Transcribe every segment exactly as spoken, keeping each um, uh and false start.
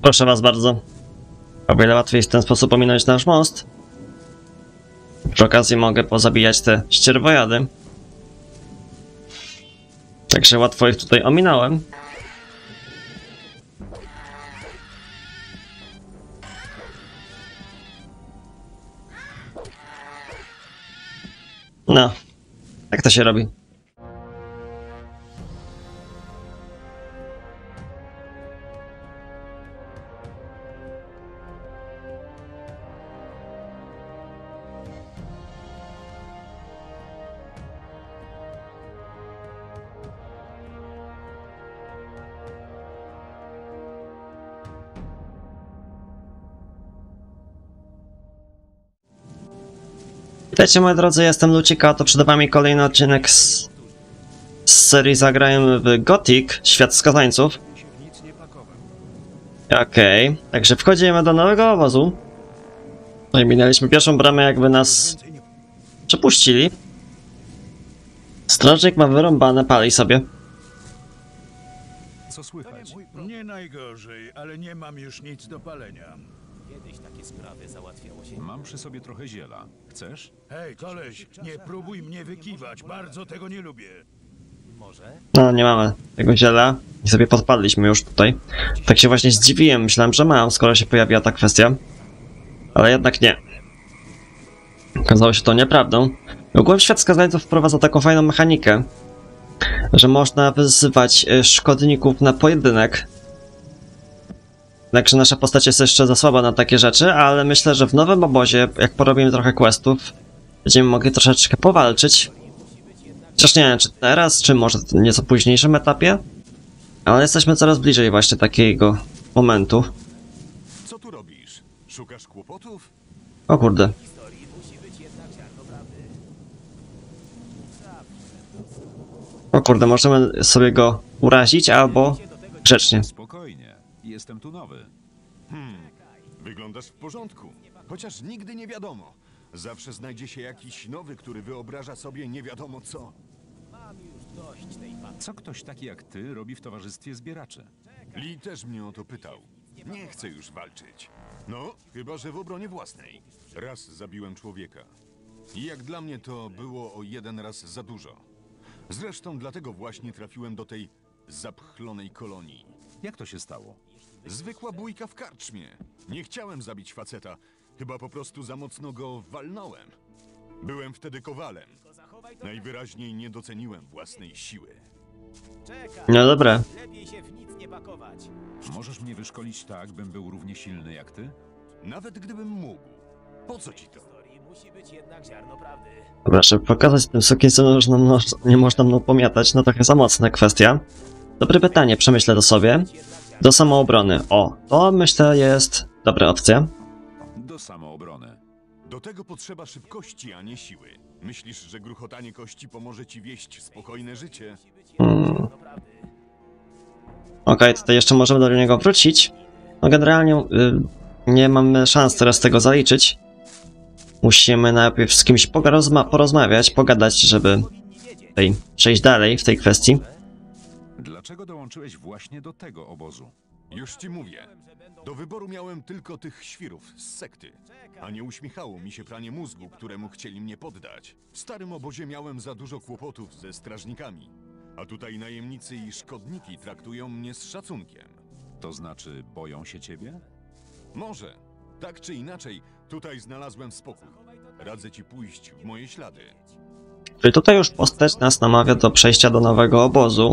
Proszę was bardzo. O wiele łatwiej jest w ten sposób ominąć nasz most. Przy okazji mogę pozabijać te ścierwojady. Także łatwo ich tutaj ominąłem. No, tak to się robi. Witajcie moi drodzy, jestem Lucika, to przed wami kolejny odcinek z, z serii Zagrajmy w Gothic, Świat Skazańców. Okej, okay. Także wchodzimy do nowego obozu. No i minęliśmy pierwszą bramę, jakby nas przepuścili. Strażnik ma wyrąbane, pali sobie. Co słychać? Nie najgorzej, ale nie mam już nic do palenia. Kiedyś takie sprawy załatwiało się. Mam przy sobie trochę ziela. Chcesz? Hej, koleś, nie próbuj mnie wykiwać, bardzo tego nie lubię. Może? No, nie mamy tego ziela i sobie podpadliśmy już tutaj. Tak się właśnie zdziwiłem, myślałem, że mam, skoro się pojawiła ta kwestia. Ale jednak nie. Okazało się to nieprawdą. Ogólnie Świat Skazańców wprowadza taką fajną mechanikę, że można wyzywać szkodników na pojedynek. Także nasza postać jest jeszcze za słaba na takie rzeczy, ale myślę, że w nowym obozie, jak porobimy trochę questów, będziemy mogli troszeczkę powalczyć. Chociaż nie wiem, czy teraz, czy może w nieco późniejszym etapie, ale jesteśmy coraz bliżej właśnie takiego momentu. Co tu robisz? Szukasz kłopotów? O kurde. O kurde, możemy sobie go urazić albo grzecznie. Spokojnie. Jestem tu nowy. Hmm, wyglądasz w porządku. Chociaż nigdy nie wiadomo. Zawsze znajdzie się jakiś nowy, który wyobraża sobie nie wiadomo co. Co ktoś taki jak ty robi w towarzystwie zbieraczy? Lee też mnie o to pytał. Nie chcę już walczyć. No, chyba że w obronie własnej. Raz zabiłem człowieka. I jak dla mnie to było o jeden raz za dużo. Zresztą dlatego właśnie trafiłem do tej zapchlonej kolonii. Jak to się stało? Zwykła bójka w karczmie. Nie chciałem zabić faceta. Chyba po prostu za mocno go walnąłem. Byłem wtedy kowalem. Najwyraźniej nie doceniłem własnej siły. No dobra. Lepiej się w nic nie pakować. Możesz mnie wyszkolić tak, bym był równie silny jak ty? Nawet gdybym mógł. Po co ci to? Musi być jednak ziarno prawdy. Dobra, żeby pokazać tym sukiensynom, że nam, nie można mną pomiatać, no trochę za mocna kwestia. Dobre pytanie, przemyślę to sobie. Do samoobrony. O, to myślę jest dobra opcja. Do samoobrony. Do tego potrzeba szybkości, a nie siły. Myślisz, że gruchotanie kości pomoże ci wieść spokojne życie? Hmm. Okej, okay, tutaj jeszcze możemy do niego wrócić. No generalnie y, nie mamy szans teraz tego zaliczyć. Musimy najpierw z kimś porozmawiać, pogadać, żeby tutaj przejść dalej w tej kwestii. Dlaczego dołączyłeś właśnie do tego obozu? Już ci mówię. Do wyboru miałem tylko tych świrów z sekty. A nie uśmiechało mi się pranie mózgu, któremu chcieli mnie poddać. W starym obozie miałem za dużo kłopotów ze strażnikami. A tutaj najemnicy i szkodniki traktują mnie z szacunkiem. To znaczy, boją się ciebie? Może. Tak czy inaczej, tutaj znalazłem spokój. Radzę ci pójść w moje ślady. Czyli tutaj już postać nas namawia do przejścia do nowego obozu.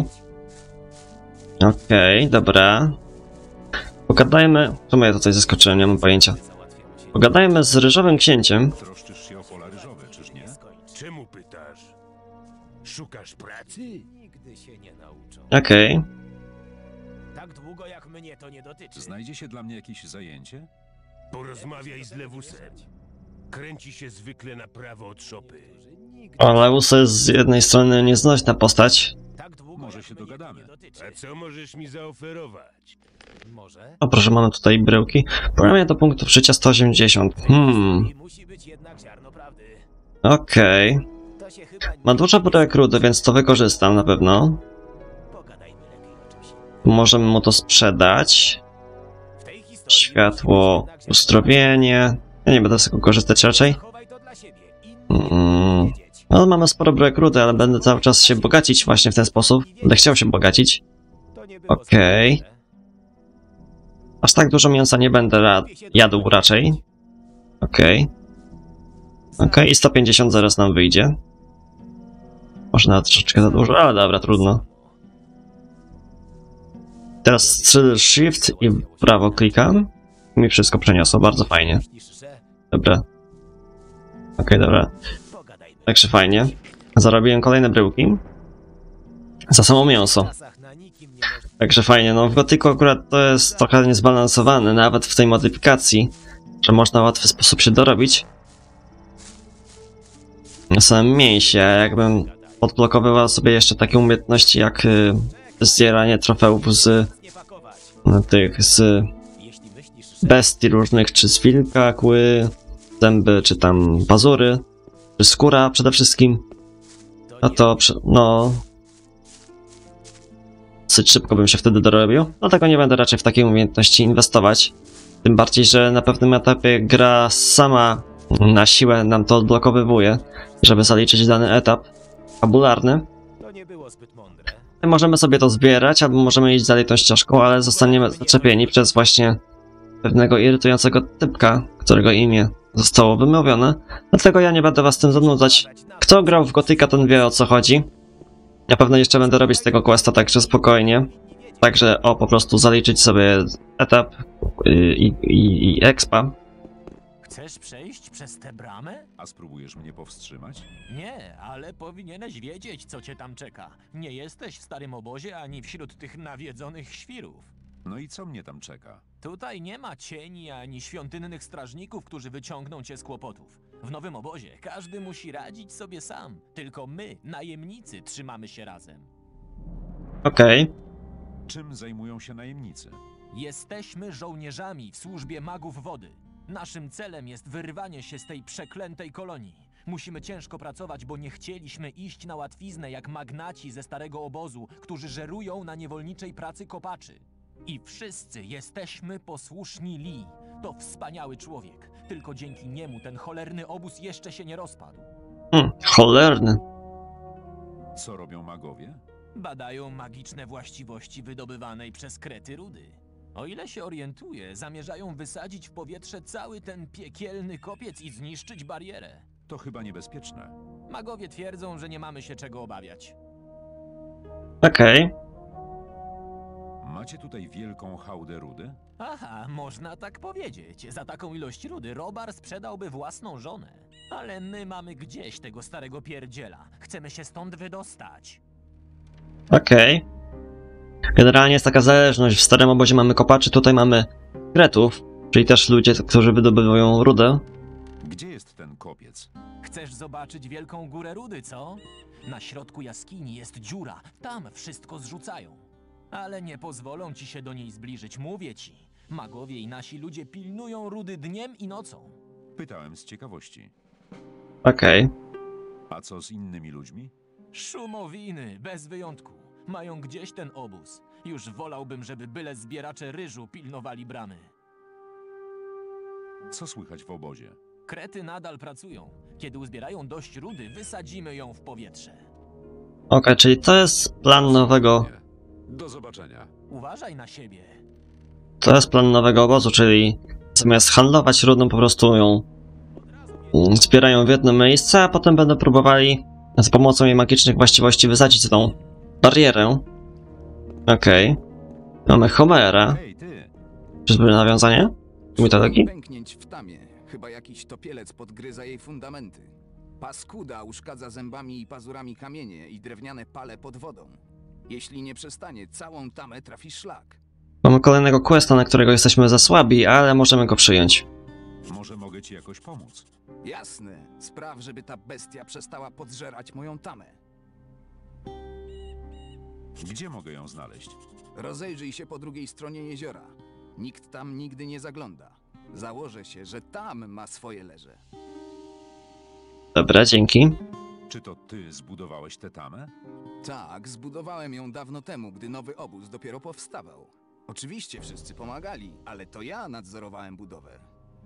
Okej, okay, dobra. Pogadajmy... Czemu ja tutaj zaskoczyłem? Nie mam pojęcia. Pogadajmy z Ryżowym Księciem. Troszczysz się o pola ryżowe, czyż nie? Czemu pytasz? Szukasz pracy? Nigdy się nie nauczą. Okej. Okay. Tak długo jak mnie to nie dotyczy. Znajdzie się dla mnie jakieś zajęcie? Porozmawiaj z Lewusem. Kręci się zwykle na prawo od szopy. O, Lewus jest z jednej strony nieznośna postać. Tak długo Może jak się mnie to dogadamy. nie dotyczy. A co możesz mi zaoferować? Może? O proszę, mamy tutaj bryłki. Programie do punktu przyjścia sto osiemdziesiąt. Hmm. I musi być jednak ziarno prawdy. Okej. Okay. To się chyba nie... Ma dużo bryłek rudy, więc to wykorzystam na pewno. Pogadajmy lepiej o czymś. Możemy mu to sprzedać. W tej historii Światło, uzdrowienie. Ja nie będę z tego korzystać raczej. Zachowaj to dla siebie. Inni Mm. nie wiedzieć. No, mamy sporo brek rudy, ale będę cały czas się bogacić właśnie w ten sposób. Będę chciał się bogacić. To nie było Okej. zbyt mądre. Aż tak dużo mięsa nie będę ra jadł raczej. Okej. Okej, i sto pięćdziesiąt zaraz nam wyjdzie. Może nawet troszeczkę za dużo, ale dobra, trudno. Teraz strzel shift i prawo klikam. I mi wszystko przeniosło, bardzo fajnie. Myślisz, że Dobra. Okej, dobra. pogadajmy. Także fajnie. Zarobiłem kolejne bryłki. Za samo mięso. W czasach na nikim nie można- Także fajnie, no w Gotyku akurat to jest trochę niezbalansowane, nawet w tej modyfikacji, że można w łatwy sposób się dorobić na samym mięsie, a jakbym odblokowywał sobie jeszcze takie umiejętności jak y, zbieranie trofeów z nie pakować. y, tych, z Jeśli myślisz, że bestii różnych, czy z wilka, kły, zęby, czy tam pazury, czy skóra przede wszystkim, no to przy- no dosyć szybko bym się wtedy dorobił. Dlatego nie będę raczej w takie umiejętności inwestować. Tym bardziej, że na pewnym etapie gra sama na siłę nam to odblokowywuje, żeby zaliczyć dany etap fabularny. to nie było zbyt mądre. Możemy sobie to zbierać, albo możemy iść dalej tą ścieżką, ale zostaniemy zaczepieni przez właśnie pewnego irytującego typka, którego imię zostało wymówione. Dlatego ja nie będę was tym zanudzać. Kto grał w Gotyka, ten wie, o co chodzi. Na pewno jeszcze będę robić tego questa, także spokojnie. Także o, po prostu zaliczyć sobie etap y, i, i, i expa. Chcesz przejść przez tę bramę? A spróbujesz mnie powstrzymać? Nie, ale powinieneś wiedzieć, co cię tam czeka. Nie jesteś w starym obozie ani wśród tych nawiedzonych świrów. No i co mnie tam czeka? Tutaj nie ma cieni ani świątynnych strażników, którzy wyciągną cię z kłopotów. W nowym obozie każdy musi radzić sobie sam. Tylko my, najemnicy, trzymamy się razem. Okej. Czym zajmują się najemnicy? Jesteśmy żołnierzami w służbie magów wody. Naszym celem jest wyrwanie się z tej przeklętej kolonii. Musimy ciężko pracować, bo nie chcieliśmy iść na łatwiznę jak magnaci ze starego obozu, którzy żerują na niewolniczej pracy kopaczy. I wszyscy jesteśmy posłuszni Lee. To wspaniały człowiek. Tylko dzięki niemu ten cholerny obóz jeszcze się nie rozpadł. Hmm, cholerny. Co robią magowie? Badają magiczne właściwości wydobywanej przez krety rudy. O ile się orientuję, zamierzają wysadzić w powietrze cały ten piekielny kopiec i zniszczyć barierę. To chyba niebezpieczne. Magowie twierdzą, że nie mamy się czego obawiać. Okej. Macie tutaj wielką hałdę rudy? Aha, można tak powiedzieć. Za taką ilość rudy Robar sprzedałby własną żonę. Ale my mamy gdzieś tego starego pierdziela. Chcemy się stąd wydostać. Okej. Generalnie jest taka zależność. W starym obozie mamy kopaczy, tutaj mamy kretów, czyli też ludzie, którzy wydobywają rudę. Gdzie jest ten kopiec? Chcesz zobaczyć wielką górę rudy, co? Na środku jaskini jest dziura. Tam wszystko zrzucają. Ale nie pozwolą ci się do niej zbliżyć, mówię ci. Magowie i nasi ludzie pilnują rudy dniem i nocą. Pytałem z ciekawości. Okej. A co z innymi ludźmi? Szumowiny, bez wyjątku. Mają gdzieś ten obóz. Już wolałbym, żeby byle zbieracze ryżu pilnowali bramy. Co słychać w obozie? Krety nadal pracują. Kiedy uzbierają dość rudy, wysadzimy ją w powietrze. Okej, czyli to jest plan nowego... Do zobaczenia. Uważaj na siebie. To jest plan nowego obozu, czyli zamiast handlować rudą, po prostu ją mm, zbierają w jedno miejsce, a potem będą próbowali za pomocą jej magicznych właściwości wysadzić tą barierę. Okej. Mamy Homera. Hej, ty! Czyżby nawiązanie? Mitologii? Pęknięć w tamie. Chyba jakiś topielec podgryza jej fundamenty. Paskuda uszkadza zębami i pazurami kamienie i drewniane pale pod wodą. Jeśli nie przestanie, całą tamę trafi szlak. Mamy kolejnego questa, na którego jesteśmy za słabi, ale możemy go przyjąć. Może mogę ci jakoś pomóc? Jasne. Spraw, żeby ta bestia przestała podżerać moją tamę. Gdzie mogę ją znaleźć? Rozejrzyj się po drugiej stronie jeziora. Nikt tam nigdy nie zagląda. Założę się, że tam ma swoje leże. Dobra, dzięki. Czy to ty zbudowałeś tę tamę? Tak, zbudowałem ją dawno temu, gdy nowy obóz dopiero powstawał. Oczywiście wszyscy pomagali, ale to ja nadzorowałem budowę.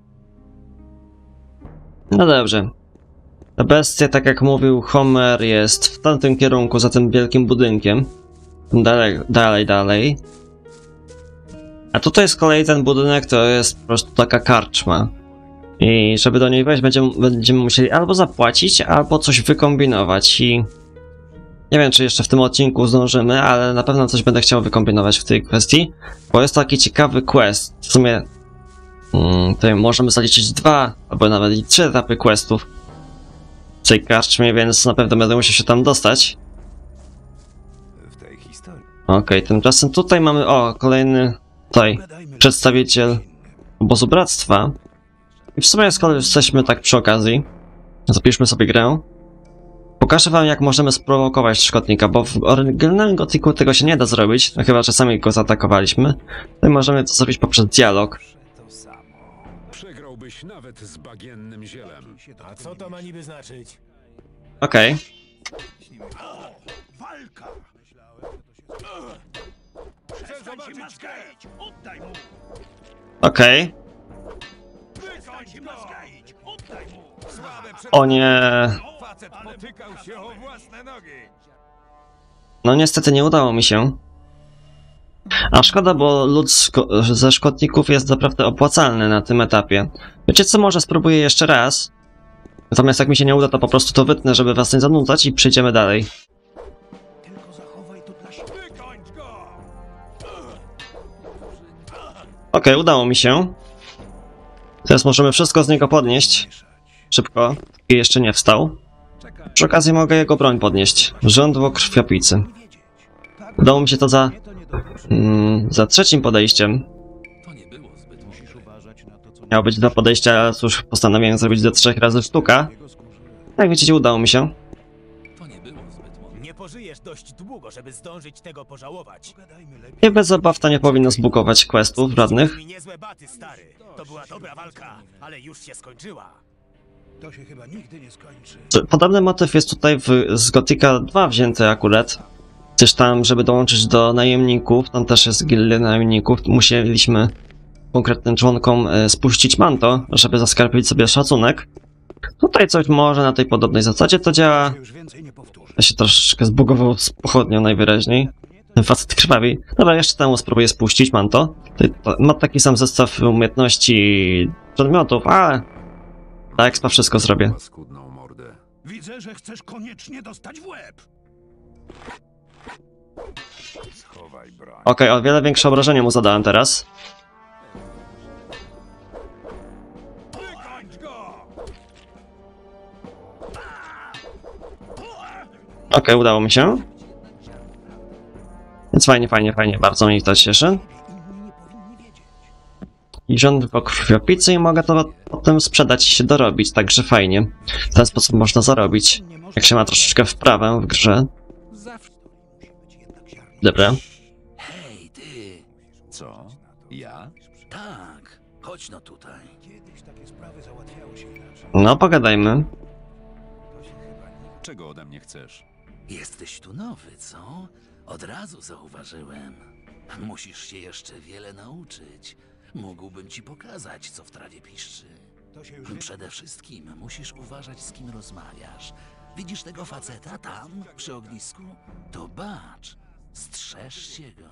No dobrze. Ta bestia, tak jak mówił Homer, jest w tamtym kierunku, za tym wielkim budynkiem. Dalej, dalej, dalej. A tutaj z kolei ten budynek to jest po prostu taka karczma. I żeby do niej wejść, będziemy, będziemy musieli albo zapłacić, albo coś wykombinować. I nie wiem, czy jeszcze w tym odcinku zdążymy, ale na pewno coś będę chciał wykombinować w tej kwestii. Bo jest to taki ciekawy quest. W sumie hmm, tutaj możemy zaliczyć dwa, albo nawet i trzy etapy questów w tej karczmie, więc na pewno będę musiał się tam dostać. W tej historii. Okej, okay, tymczasem tutaj mamy, o, kolejny tutaj przedstawiciel obozu bractwa. I w sumie skoro jesteśmy tak przy okazji, zapiszmy sobie grę. Pokażę wam, jak możemy sprowokować szkodnika, bo w oryginalnym Gothicu tego się nie da zrobić, no chyba, że sami go zaatakowaliśmy. Tutaj możemy to zrobić poprzez dialog. Przegrałbyś nawet z bagiennym zielem. A co to ma niby znaczyć? Okej. Walka! Chcę zobaczyć grę! Oddaj mu! Okej. Wykończ go! Oddaj mu! O nie. Facet potykał się o własne nogi! No niestety nie udało mi się. A szkoda, bo lód szko- ze szkodników jest naprawdę opłacalny na tym etapie. Wiecie co, może spróbuję jeszcze raz. Natomiast jak mi się nie uda, to po prostu to wytnę, żeby was nie zanudzać i przejdziemy dalej. Okej, okay, udało mi się. Teraz możemy wszystko z niego podnieść. Szybko. I jeszcze nie wstał. Przy okazji mogę jego broń podnieść. Żądło krwiopicy. Udało mi się to za... Mm, za trzecim podejściem. Miało być dwa podejścia, ale cóż, postanowiłem zrobić do trzech razy sztuka. Jak widzicie, udało mi się. Nie pożyjesz dość długo, żeby zdążyć tego pożałować. I bez obaw to nie powinno zbukować questów żadnych. Mi niezłe baty, stary. To była dobra walka, ale już się skończyła. To się chyba nigdy nie skończy. Podobny motyw jest tutaj w, z Gothica dwa wzięty akurat. Gdyż tam, żeby dołączyć do najemników, tam też jest gildia najemników, musieliśmy konkretnym członkom e, spuścić manto, żeby zaskarbić sobie szacunek. Tutaj coś może na tej podobnej zasadzie to działa. Już więcej nie powtórzę. Ja się troszeczkę zbugował z pochodnią najwyraźniej. Ten facet krwawi. Dobra, jeszcze temu spróbuję spuścić manto. Tutaj to, ma taki sam zestaw umiejętności przedmiotów, ale ta expa wszystko zrobię. Paskudną mordę. Widzę, że chcesz koniecznie dostać w łeb. Schowaj broń. Okej, okay, o wiele większe obrażenie mu zadałem teraz. Wykończ go! Okej, okay, udało mi się. Więc fajnie, fajnie, fajnie. Bardzo mnie to cieszy. I rząd po krwiopicy i mogę to potem sprzedać i się dorobić, także fajnie. W ten sposób można zarobić, jak się ma troszeczkę wprawę w grze. Dobra. Hej, ty! Co? Ja? Tak, chodź no tutaj. Kiedyś takie sprawy załatwiało się inaczej. No, pogadajmy. Czego ode mnie chcesz? Jesteś tu nowy, co? Od razu zauważyłem. Musisz się jeszcze wiele nauczyć. Mógłbym ci pokazać, co w trawie piszczy. To się już Przede wszystkim musisz uważać, z kim rozmawiasz. Widzisz tego faceta tam, przy ognisku? To bacz. Strzeż się go.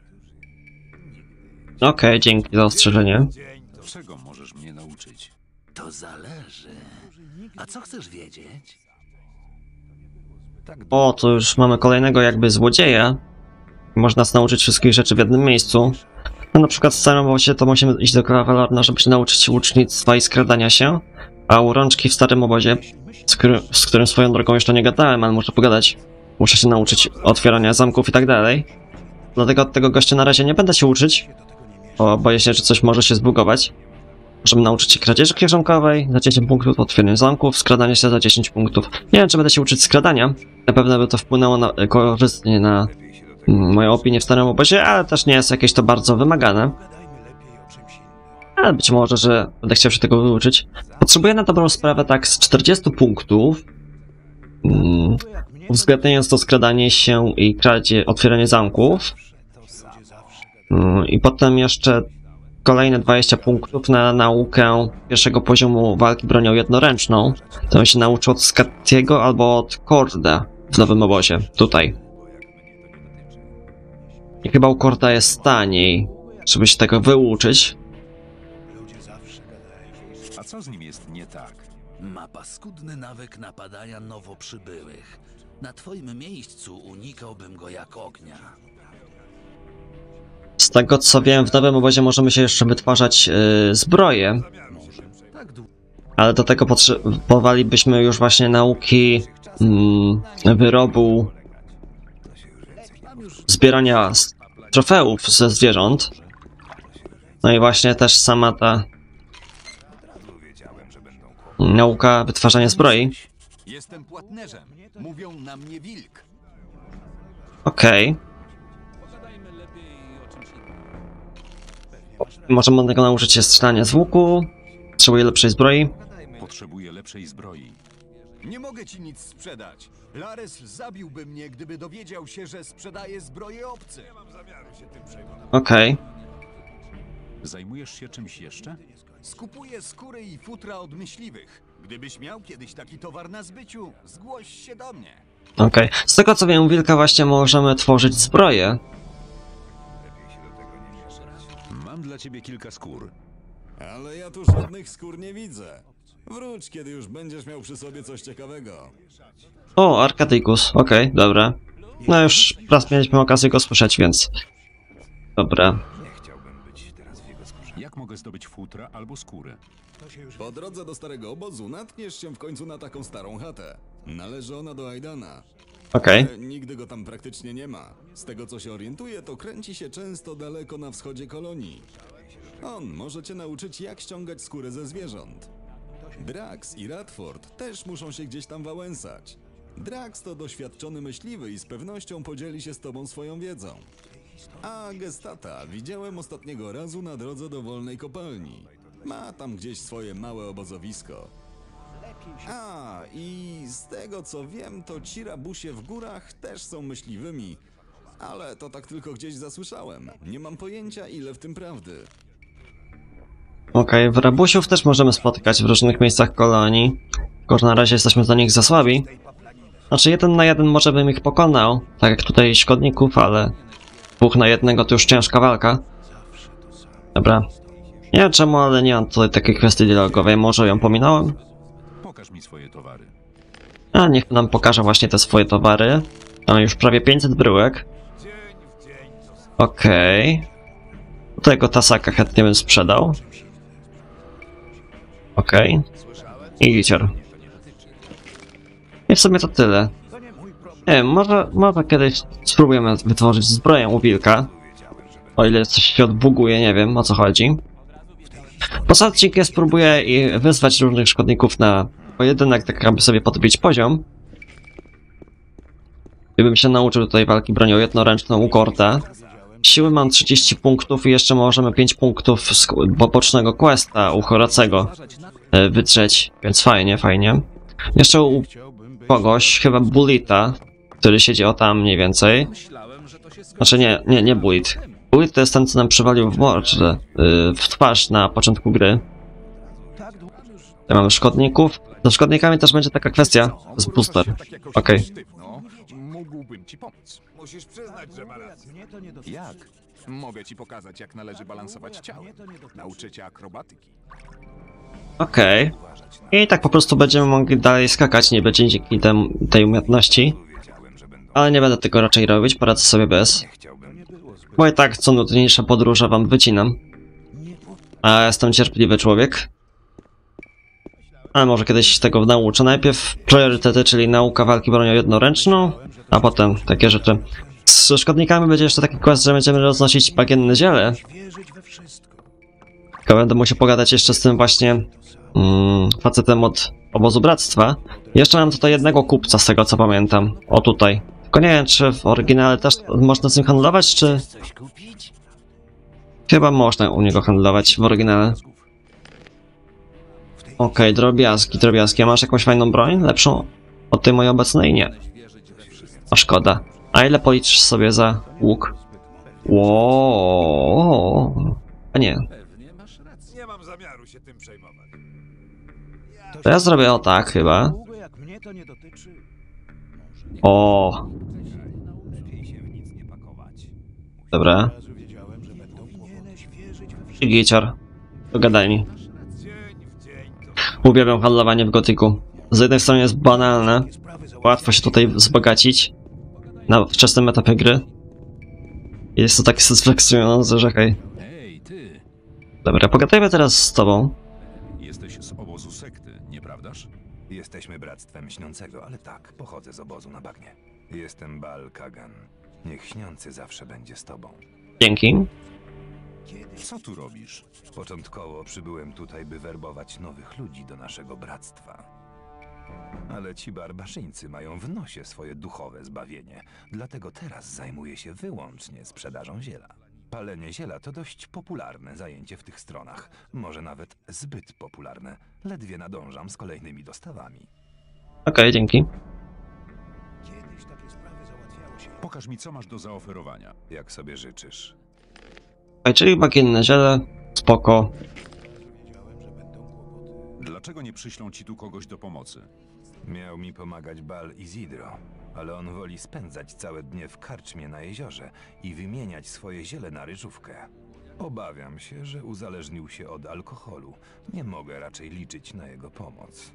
Okej, okay, dzięki za ostrzeżenie. Czego możesz mnie nauczyć? To zależy. A co chcesz wiedzieć? Tak O, to już mamy kolejnego jakby złodzieja. Można nas nauczyć wszystkich rzeczy w jednym miejscu. No na przykład w starym obozie to musimy iść do kawalerna, żeby się nauczyć się łucznictwa i skradania się. A u rączki w starym obozie, z, który, z którym swoją drogą jeszcze nie gadałem, ale muszę pogadać. Muszę się nauczyć otwierania zamków i tak dalej. Dlatego od tego gościa na razie nie będę się uczyć. Bo boję się, że coś może się zbugować. Możemy nauczyć się kradzieży kieszonkowej za dziesięć punktów, otwierania zamków, skradania się za dziesięć punktów. Nie wiem, czy będę się uczyć skradania. Na pewno by to wpłynęło na, korzystnie na mm, moją opinię w starym obozie, ale też nie jest jakieś to bardzo wymagane. Ale być może, że będę chciał się tego wyuczyć. Potrzebuję na dobrą sprawę tak z czterdziestu punktów. Mm, uwzględniając to skradanie się i kradzie, otwieranie zamków. Mm, I potem jeszcze kolejne dwadzieścia punktów na naukę pierwszego poziomu walki bronią jednoręczną. To bym się nauczył od Skatiego albo od Korda w nowym obozie, tutaj. I chyba u Korda jest taniej, żeby się tego wyuczyć. A co z nim jest nie tak? Ma paskudny nawyk napadania nowo przybyłych. Na twoim miejscu unikałbym go jak ognia. Z tego co wiem, w nowym obozie możemy się jeszcze wytwarzać yy, zbroje. Ale do tego potrzebowalibyśmy już właśnie nauki mm, wyrobu, zbierania trofeów ze zwierząt. No i właśnie też sama ta nauka wytwarzania zbroi. Jestem płatnerzem. Mówią na mnie wilk. Okej. Możemy od niego nauczyć się strzelania z łuku. Potrzebuję lepszej zbroi. Potrzebuję lepszej zbroi. Nie mogę ci nic sprzedać. Lares zabiłby mnie, gdyby dowiedział się, że sprzedaję zbroję obcy. Okej. Zajmujesz się czymś jeszcze? Skupuję skóry i futra od myśliwych. Gdybyś miał kiedyś taki towar na zbyciu, zgłoś się do mnie. Okej. Z tego co wiem, u wilka właśnie możemy tworzyć zbroję. Mam dla ciebie kilka skór. Ale ja tu żadnych skór nie widzę. Wróć, kiedy już będziesz miał przy sobie coś ciekawego. O, Arkadykus. Okej, dobra. No już raz mieliśmy okazję go słyszeć, więc... Dobra. Jak mogę zdobyć futra albo skóry? Po drodze do starego obozu natkniesz się w końcu na taką starą chatę. Należy ona do Aidana. Okej. Ale nigdy go tam praktycznie nie ma. Z tego co się orientuję, to kręci się często daleko na wschodzie kolonii. On może cię nauczyć, jak ściągać skórę ze zwierząt. Drax i Radford też muszą się gdzieś tam wałęsać. Drax to doświadczony myśliwy i z pewnością podzieli się z tobą swoją wiedzą. A Gestata widziałem ostatniego razu na drodze do wolnej kopalni. Ma tam gdzieś swoje małe obozowisko. A, i z tego co wiem, to ci rabusie w górach też są myśliwymi. Ale to tak tylko gdzieś zasłyszałem. Nie mam pojęcia, ile w tym prawdy. Okej, w rabusiów też możemy spotykać w różnych miejscach kolonii. Tylko że na razie jesteśmy dla nich za słabi. Znaczy jeden na jeden może bym ich pokonał, tak jak tutaj szkodników, ale dwóch na jednego to już ciężka walka. Dobra. Nie wiem czemu, ale nie mam tutaj takiej kwestii dialogowej, może ją pominąłem? Pokaż mi swoje towary. A niech nam pokaże właśnie te swoje towary. Mamy już prawie pięćset bryłek. Okej. Okay. Tego tasaka chętnie bym sprzedał. Okej. Okay. I gicior. I w sumie to tyle. Nie wiem, może, może kiedyś spróbujemy wytworzyć zbroję u wilka. O ile coś się odbuguje, nie wiem o co chodzi. Poza odcinkiem spróbuję i wyzwać różnych szkodników na pojedynek, tak aby sobie podbić poziom. Gdybym się nauczył tutaj walki bronią jednoręczną u Korda. Siły mam trzydzieści punktów i jeszcze możemy pięć punktów z pobocznego questa u Horacego wytrzeć, więc fajnie, fajnie. Jeszcze u kogoś, chyba Bulita, który siedzi o tam mniej więcej. Znaczy nie, nie, nie Bulit. Bulit to jest ten, co nam przywalił w morze, w twarz na początku gry. Tutaj mamy szkodników. Z szkodnikami też będzie taka kwestia, z booster. Okej. Okay. Mógłbym ci pomóc. Musisz przyznać, że ma rację. Jak? Mogę ci pokazać, jak należy balansować ciałem. Nauczę cię akrobatyki. Okej. Okay. I tak po prostu będziemy mogli dalej skakać, nie będzie dzięki tem, tej umiejętności. Ale nie będę tego raczej robić, poradzę sobie bez. Bo i tak co nudniejsze podróże wam wycinam. A jestem cierpliwy człowiek. Ale może kiedyś tego nauczę. Najpierw priorytety, czyli nauka walki bronią jednoręczną, a potem takie rzeczy. Z szkodnikami będzie jeszcze taki quest, że będziemy roznosić bagienne ziele. Tylko będę musiał pogadać jeszcze z tym właśnie mm, facetem od obozu bractwa. Jeszcze mam tutaj jednego kupca, z tego co pamiętam. O tutaj. Tylko nie wiem, czy w oryginale też można z nim handlować, czy... Chyba można u niego handlować w oryginale. Okej, okay, drobiazgi, drobiazgi. A masz jakąś fajną broń? Lepszą od tej mojej obecnej? Nie. A szkoda. A ile policzysz sobie za łuk? Ło. A nie. Pewnie masz rację. Nie mam zamiaru się tym przejmować. To ja zrobię o tak chyba. Długo jak mnie to nie dotyczy. O. Dobra. I gicior. Dogadajni. Uwielbiam handlowanie w gotyku. Z jednej strony jest banalne. Łatwo się tutaj wzbogacić. Na wczesnym etapie gry. Jest to takie satysfakcjonujące, że hej. Ej, ty! Dobra, pogadajmy teraz z tobą. Jesteś z obozu sekty, nieprawdaż? Jesteśmy bractwem śniącego, ale tak, pochodzę z obozu na bagnie. Jestem Baal Kagan. Niech śniący zawsze będzie z tobą. Dzięki. Co tu robisz? Początkowo przybyłem tutaj, by werbować nowych ludzi do naszego bractwa. Ale ci barbarzyńcy mają w nosie swoje duchowe zbawienie, dlatego teraz zajmuję się wyłącznie sprzedażą ziela. Palenie ziela to dość popularne zajęcie w tych stronach, może nawet zbyt popularne. Ledwie nadążam z kolejnymi dostawami. Okej, dzięki. Pokaż mi, co masz do zaoferowania. Jak sobie życzysz. Okej, czyli bagienne ziele. Spoko. Dlaczego nie przyślą ci tu kogoś do pomocy? Miał mi pomagać Baal Izidro, ale on woli spędzać całe dnie w karczmie na jeziorze i wymieniać swoje ziele na ryżówkę. Obawiam się, że uzależnił się od alkoholu. Nie mogę raczej liczyć na jego pomoc.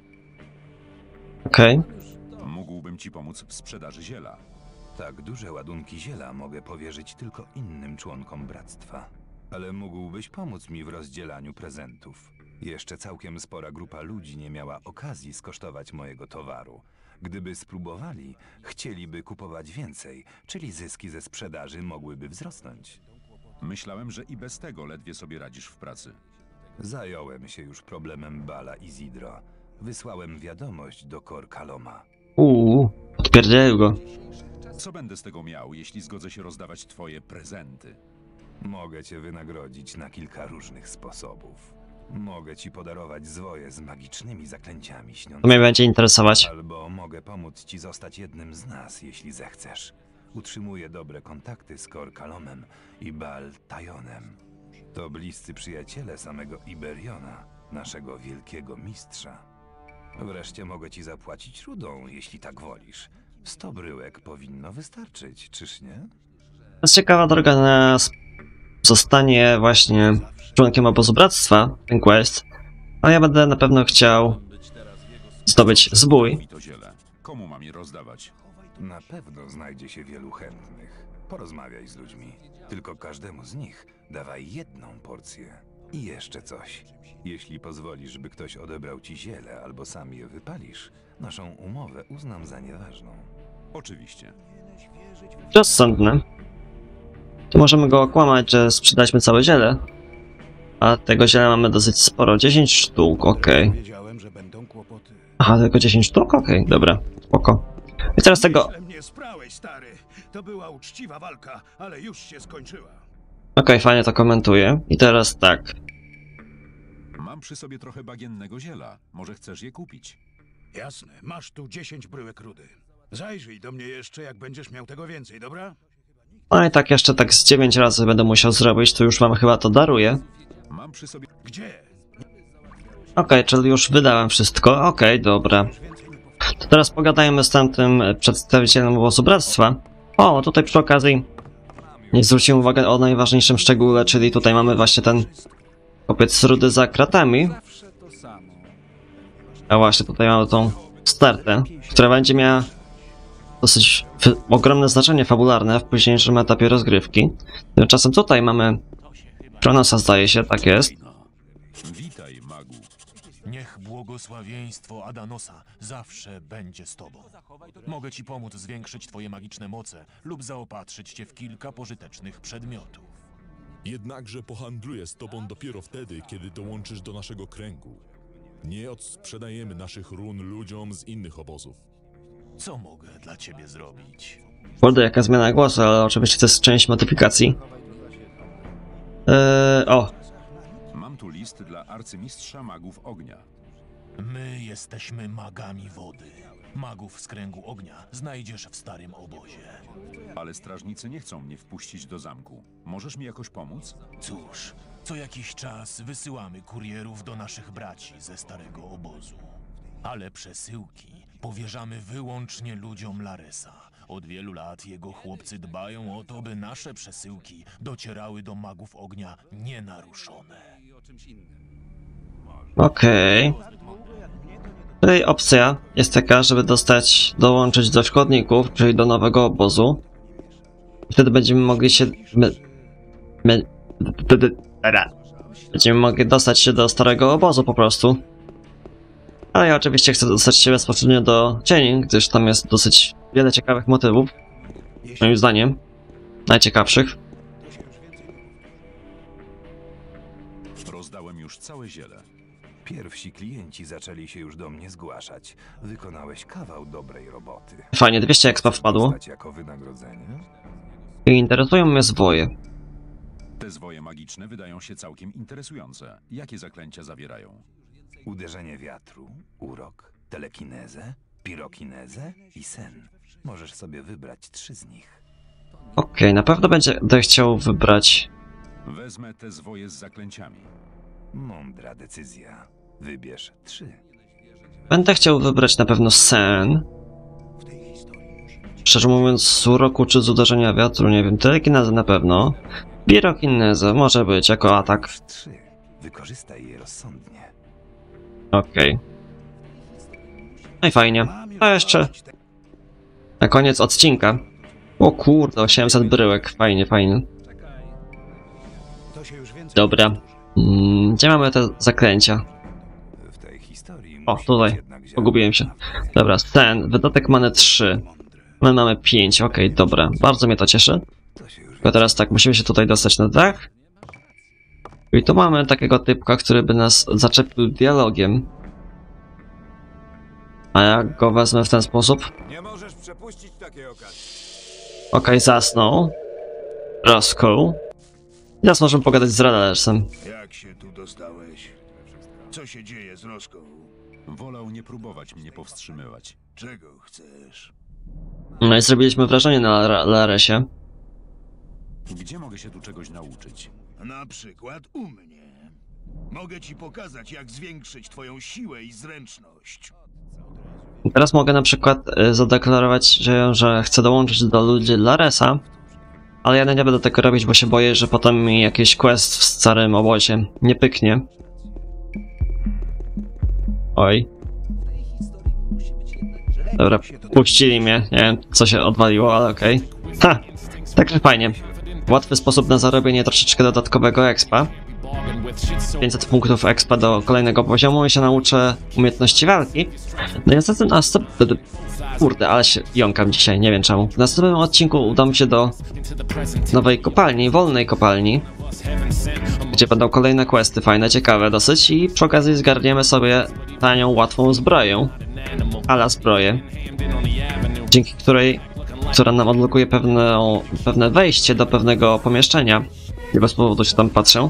Okej. Mógłbym ci pomóc w sprzedaży ziela. Tak duże ładunki ziela mogę powierzyć tylko innym członkom bractwa. Ale mógłbyś pomóc mi w rozdzielaniu prezentów. Jeszcze całkiem spora grupa ludzi nie miała okazji skosztować mojego towaru. Gdyby spróbowali, chcieliby kupować więcej, czyli zyski ze sprzedaży mogłyby wzrosnąć. Myślałem, że i bez tego ledwie sobie radzisz w pracy. Zająłem się już problemem Bala Izidro. Wysłałem wiadomość do Kor Kaloma. Uuu, odpierdzielę go. Co będę z tego miał, jeśli zgodzę się rozdawać twoje prezenty? Mogę cię wynagrodzić na kilka różnych sposobów. Mogę ci podarować zwoje z magicznymi zaklęciami To śniącymi. mnie będzie interesować. Albo mogę pomóc ci zostać jednym z nas, jeśli zechcesz. Utrzymuję dobre kontakty z Kor Kalomem i Baal Tajonem. To bliscy przyjaciele samego Iberiona, naszego wielkiego mistrza. Wreszcie mogę ci zapłacić rudą, jeśli tak wolisz. Sto bryłek powinno wystarczyć, czyż nie? To jest ciekawa droga na zostanie właśnie członkiem obozu bractwa, ten quest. Ale ja będę na pewno chciał zdobyć zbój. I to ziele. Komu mam je rozdawać? Na pewno znajdzie się wielu chętnych. Porozmawiaj z ludźmi. Tylko każdemu z nich dawaj jedną porcję. I jeszcze coś. Jeśli pozwolisz, by ktoś odebrał ci ziele albo sam je wypalisz, naszą umowę uznam za nieważną. Oczywiście. Rozsądne. Tu możemy go okłamać, że sprzedaliśmy całe ziele. A tego ziela mamy dosyć sporo. dziesięć sztuk, okej. Wiedziałem, że będą kłopoty. Aha, tylko dziesięć sztuk? Okej, dobra. Spoko. I teraz tego... Źle mnie sprałeś, stary. To była uczciwa walka, ale już się skończyła. Okej, fajnie to komentuję. I teraz tak. Mam przy sobie trochę bagiennego ziela. Może chcesz je kupić? Jasne, masz tu dziesięć bryłek rudy. Zajrzyj do mnie jeszcze, jak będziesz miał tego więcej, dobra? No i tak jeszcze tak z dziewięć razy będę musiał zrobić, to już wam chyba to daruję. Mam przy sobie... Gdzie? Okej, czyli już wydałem wszystko. Okej, dobra. To teraz pogadajmy z tamtym przedstawicielem obozu bractwa. O, tutaj przy okazji nie zwróciłem uwagi o najważniejszym szczególe, czyli tutaj mamy właśnie ten kopiec rudy za kratami. A właśnie, tutaj mamy tą startę, która będzie miała dosyć ogromne znaczenie fabularne w późniejszym etapie rozgrywki. Tymczasem tutaj mamy Kronosa, zdaje się, tak jest. Witaj, magu. Niech błogosławieństwo Adanosa zawsze będzie z tobą. Mogę ci pomóc zwiększyć twoje magiczne moce lub zaopatrzyć cię w kilka pożytecznych przedmiotów. Jednakże pohandluję z tobą dopiero wtedy, kiedy dołączysz do naszego kręgu. Nie odsprzedajemy naszych run ludziom z innych obozów. Co mogę dla ciebie zrobić? Kurde, jaka zmiana głosu, ale oczywiście to jest część modyfikacji. Eee, o, Mam tu list dla arcymistrza magów ognia. My jesteśmy magami wody. Magów z kręgu ognia znajdziesz w starym obozie. Ale strażnicy nie chcą mnie wpuścić do zamku. Możesz mi jakoś pomóc? Cóż, co jakiś czas wysyłamy kurierów do naszych braci ze starego obozu. Ale przesyłki powierzamy wyłącznie ludziom Laresa. Od wielu lat jego chłopcy dbają o to, by nasze przesyłki docierały do magów ognia nienaruszone. Okej. Tutaj opcja jest taka, żeby dostać, dołączyć do szkodników, czyli do nowego obozu. Wtedy będziemy mogli się... My, my, będziemy mogli dostać się do starego obozu po prostu. Ale ja oczywiście chcę dostać się bezpośrednio do cieni, gdyż tam jest dosyć wiele ciekawych motywów. Moim zdaniem. Najciekawszych. Rozdałem już całe ziele. Pierwsi klienci zaczęli się już do mnie zgłaszać. Wykonałeś kawał dobrej roboty. Fajnie, dwieście expa wpadło. Dostać jako wynagrodzenie? I interesują mnie zwoje. Te zwoje magiczne wydają się całkiem interesujące. Jakie zaklęcia zawierają? Uderzenie wiatru, urok, telekinezę, pirokinezę i sen. Możesz sobie wybrać trzy z nich. Okej, okay, na pewno będę chciał wybrać... Wezmę te zwoje z zaklęciami. Mądra decyzja. Wybierz trzy. Będę chciał wybrać na pewno sen. Szczerze mówiąc, z uroku czy z uderzenia wiatru, nie wiem, telekinezę na pewno. Pirokinezę może być jako atak. Trzy. Wykorzystaj je rozsądnie. Okej. Okay. No i fajnie. A jeszcze... Na koniec odcinka. O kurde, osiemset bryłek. Fajnie, fajnie. Dobra. Mm, gdzie mamy te zaklęcia? W tej historii o, tutaj. Pogubiłem się. Dobra, ten. Wydatek mamy trzy. My mamy pięć. Okej, okay, dobra. Bardzo mnie to cieszy. Tylko teraz tak, musimy się tutaj dostać na dach. I tu mamy takiego typka, który by nas zaczepił dialogiem. A ja go wezmę w ten sposób. Nie możesz przepuścić takiej okazji. Okej, okay, zasnął. Roscoe. Teraz możemy pogadać z Radarsem. Jak się tu dostałeś? Co się dzieje z Roscoe? Wolał nie próbować mnie powstrzymywać. Czego chcesz? No i zrobiliśmy wrażenie na Laresie. Gdzie mogę się tu czegoś nauczyć? Na przykład u mnie. Mogę ci pokazać, jak zwiększyć twoją siłę i zręczność. Teraz mogę na przykład zadeklarować, że, że chcę dołączyć do ludzi Laresa, ale ja nie będę tego robić, bo się boję, że potem mi jakiś quest w starym obozie nie pyknie. Oj. Dobra, puścili mnie, nie wiem co się odwaliło, ale okej. Okay. Ha! Także fajnie. Łatwy sposób na zarobienie troszeczkę dodatkowego expa. pięćset punktów expa do kolejnego poziomu i się nauczę umiejętności walki. No niestety na stop... Kurde, ale się jąkam dzisiaj, nie wiem czemu. W następnym odcinku udam się do nowej kopalni, wolnej kopalni, gdzie będą kolejne questy, fajne, ciekawe dosyć i przy okazji zgarniemy sobie tanią, łatwą zbroję, ala zbroję, dzięki której, która nam odblokuje pewne, pewne wejście do pewnego pomieszczenia. Nie bez powodu się tam patrzę.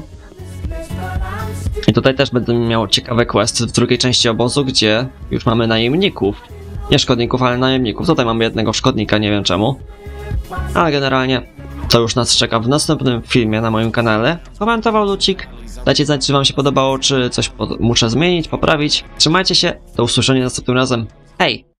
I tutaj też będę miał ciekawe questy w drugiej części obozu, gdzie już mamy najemników. Nie szkodników, ale najemników. Tutaj mamy jednego szkodnika, nie wiem czemu. Ale generalnie to już nas czeka w następnym filmie na moim kanale. Komentował Lucik. Dajcie znać, czy wam się podobało, czy coś muszę zmienić, poprawić. Trzymajcie się, do usłyszenia następnym razem. Hej!